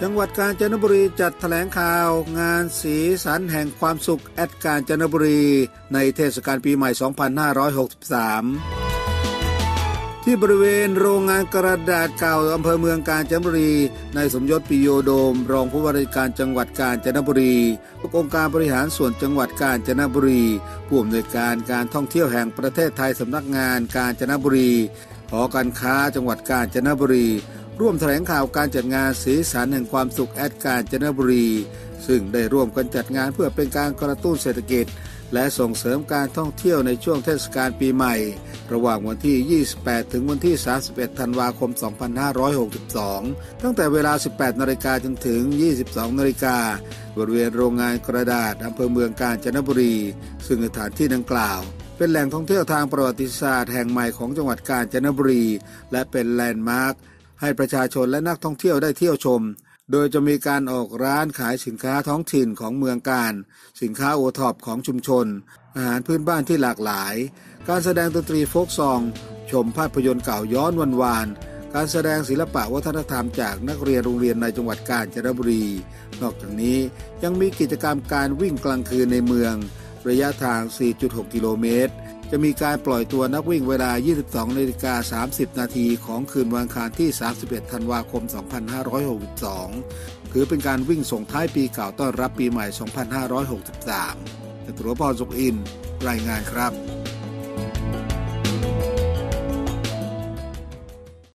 จังหวัดกาญจนบุรีจัดแถลงข่าวงานสีสันแห่งความสุขกาญจนบุรีในเทศกาลปีใหม่ 2563 ที่บริเวณโรงงานกระดาษเก่าอำเภอเมืองกาญจนบุรีนายสมยศปิโยโดมรองผู้ว่าราชการจังหวัดกาญจนบุรีองค์การบริหารส่วนจังหวัดกาญจนบุรีผู้อำนวยการการท่องเที่ยวแห่งประเทศไทยสำนักงานกาญจนบุรีหอการค้าจังหวัดกาญจนบุรีร่วมแถลงข่าวการจัดงานสีสันแห่งความสุขกาญจนบุรีซึ่งได้ร่วมกันจัดงานเพื่อเป็นการกระตุ้นเศรษฐกิจและส่งเสริมการท่องเที่ยวในช่วงเทศกาลปีใหม่ระหว่างวันที่28ถึงวันที่31ธันวาคม2562ตั้งแต่เวลา 18:00 นจนถึง 22:00 นบริเวณโรงงานกระดาษอำเภอเมืองกาญจนบุรีซึ่งสถานที่ดังกล่าวเป็นแหล่งท่องเที่ยวทางประวัติศาสตร์แห่งใหม่ของจังหวัดกาญจนบุรีและเป็นแลนด์มาร์คให้ประชาชนและนักท่องเที่ยวได้เที่ยวชมโดยจะมีการออกร้านขายสินค้าท้องถิ่นของเมืองกาญสินค้าโอท็อปของชุมชนอาหารพื้นบ้านที่หลากหลายการแสดงดนตรีโฟล์คซองชมภาพยนตร์เก่าย้อนวานๆการแสดงศิลปะวัฒนธรรมจากนักเรียนโรงเรียนในจังหวัดกาญจนบุรีนอกจากนี้ยังมีกิจกรรมการวิ่งกลางคืนในเมืองระยะทาง 4.6 กิโลเมตรจะมีการปล่อยตัวนักวิ่งเวลา 22:30 น.ของคืนวันอังคารที่ 31 ธันวาคม 2562ถือเป็นการวิ่งส่งท้ายปีเก่าต้อนรับปีใหม่ 2563 จตุรพร สุขอินทร์รายงานครับ